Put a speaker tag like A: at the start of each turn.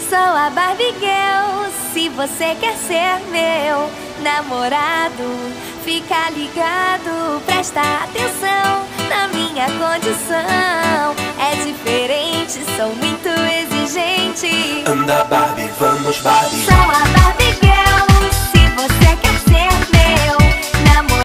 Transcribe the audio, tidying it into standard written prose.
A: Sou a Barbie Girl. Se você quer ser meu namorado, fica ligado, presta atenção na minha condição. É diferente, sou muito exigente.
B: Anda Barbie, vamos Barbie.
A: Sou a